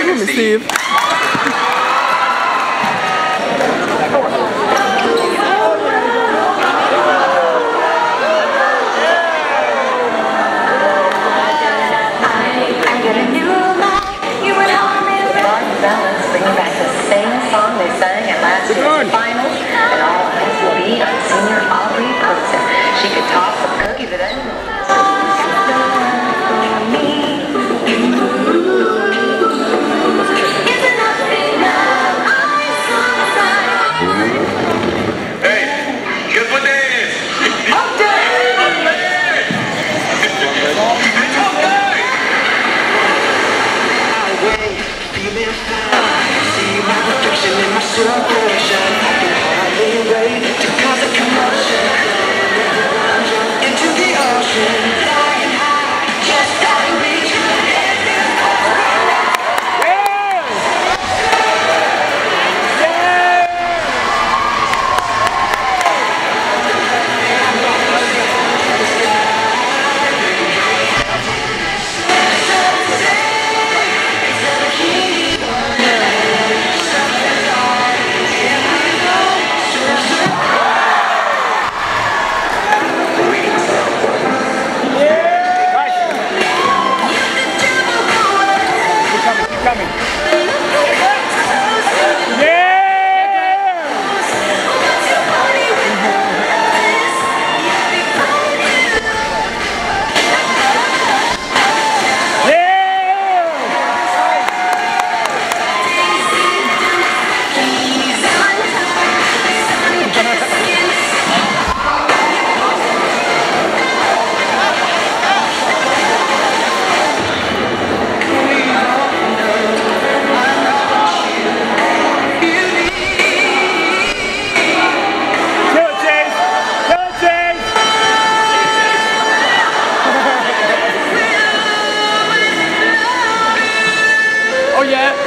Let me see. Bringing back the same song they sang at last year's finals, and all eyes will be on senior Aubrey Purcell. She could toss a cookie to them. Hey, guess what day it is? Hump day! Hump day! It's hump day! Feeling fine, see my reflection in my circulation. I can hardly wait to cause a commotion. Into the ocean, flying high, just out of reach. Oh yeah.